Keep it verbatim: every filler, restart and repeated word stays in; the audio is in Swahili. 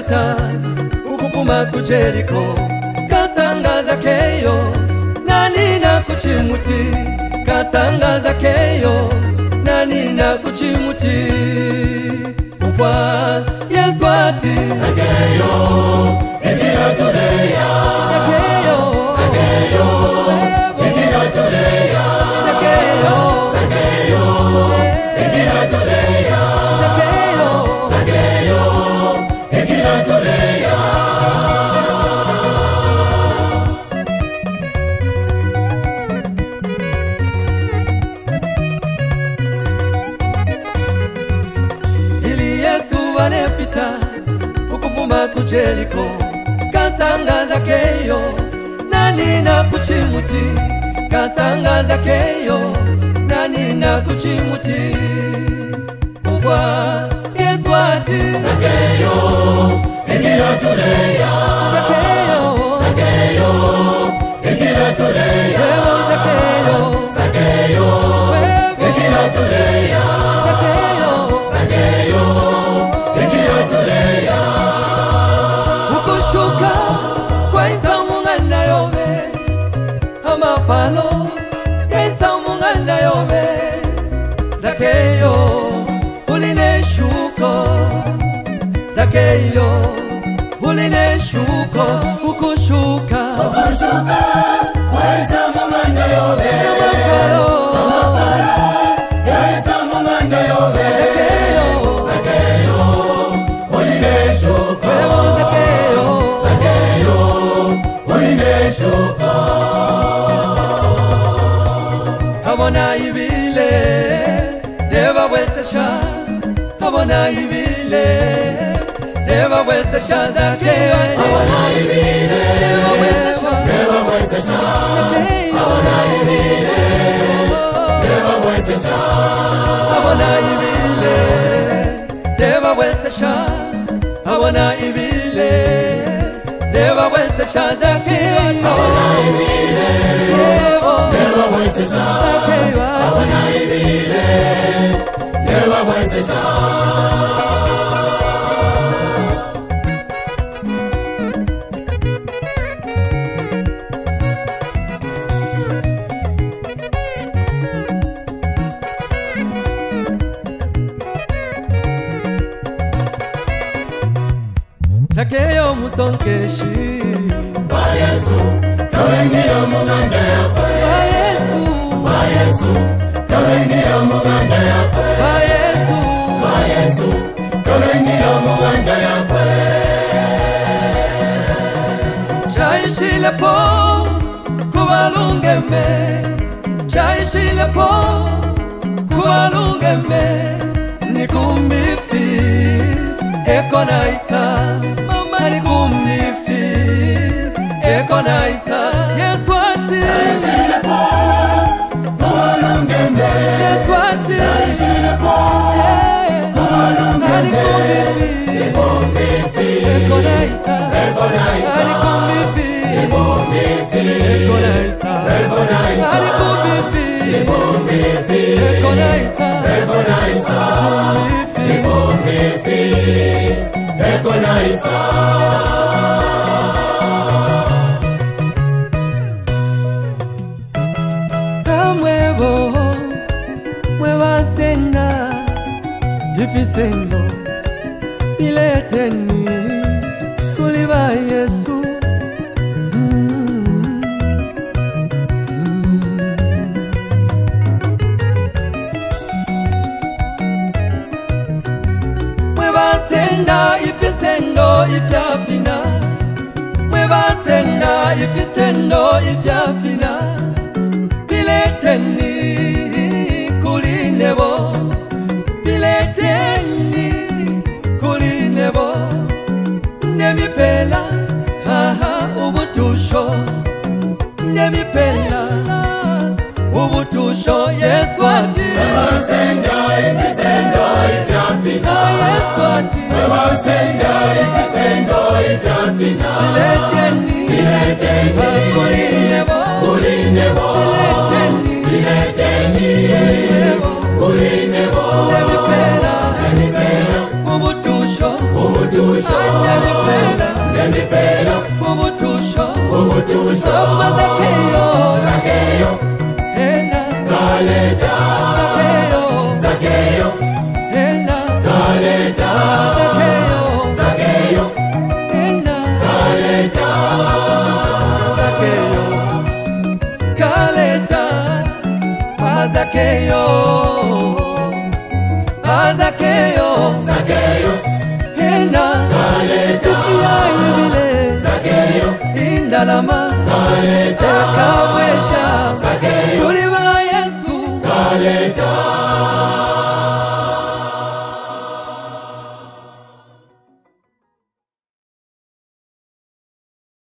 banepita ukuvuma ku Jeriko kasanga Zakeyo nanina ku chimuti kasanga Zakeyo nanina ku chimuti uva Yesu ati Zakeyo ingira tuleya Zakeyo Zakeyo ingira tuleya Zakeyo Zakeyo ingira tuleya Zakeyo Zakeyo ingira tuleya ili Yesu banepita ukuvuma ku Jeriko kasanga Zakeyo nanina ku chimuti kasanga Zakeyo nanina ku chimuti uva Yesu ati Zakeyo ingira tuleya Zakeyo Zakeyo ingira tuleya Wewe Zakeyo Zakeyo ingira tuleya Zakeyo Zakeyo ingira tuleya ukushuka kwa Isa mungana yobe amapalo ya Isa mungana yobe Zakeyo uline shuko Zakeyo uline shuko ukushuka Ukushuka kweza munganda yobe amapalo Kweza munganda yobe Zakeyo Zakeyo ulineshuka Wewe Zakeyo Zakeyo ulineshuka Abona ibile Deva westesha Abona ibile Deva westesha Zakeyo Abona ibile Deva westesha Deva westesha Zakeyo Abona ibile Deva westesha Abona ibile Deva westesha Abona ibile Deva westesha Zakeyo Abona ibile Deva westesha Zakeyo Abona ibile Deva westesha Zakeyo musonkeshi Ba Yesu kawengira munganda yakwe Ba Yesu Ba Yesu kawengira munganda yakwe Ba Yesu Ba Yesu kawengira munganda yakwe Shaishile po kubalungeme Shaishile po kubalungeme Nikumbifi eko na Isa Mama nikumbifi eko na Isa Yesu ati Shilipo kubalungembe Yesu ati Shilipo kubalungembe Nikumbifi Nikumbifi eko na Isa Eko na Isa Nikumbifi Nikumbifi eko na Isa Eko na Isa Nikumbifi Nikumbifi eko na Isa Eko na Isa Nikumbifi Eko na Isa Kamwebo mwebasenda ifisendo ileteni kuliba Yesu mm. Mm. Mwebasenda ifisendo ifyafina Mwebasenda ifisendo ifyafina Pileteni kulinebo Pileteni kulinebo Nemipela haha ubutusho Nemipela ubutusho Yesu ati Mwebasenda ifisendo ifyafina Yesu ati Mwebasenda ifisendo ifyafina Pileteni Pileteni kulinebo Kulinebo Pileteni Pileteni Kulinebo Nemipela Nemipela ubutusho Ubutusho Nemipela kaleta, Zakayo, Zakayo, enda, kaleta, Zakayo, Zakayo, enda, kaleta, Zakayo, kaleta, Zakayo, Zakayo, Zakayo, enda, kaleta, ya ibile, Zakayo, indalama, kaleta, eka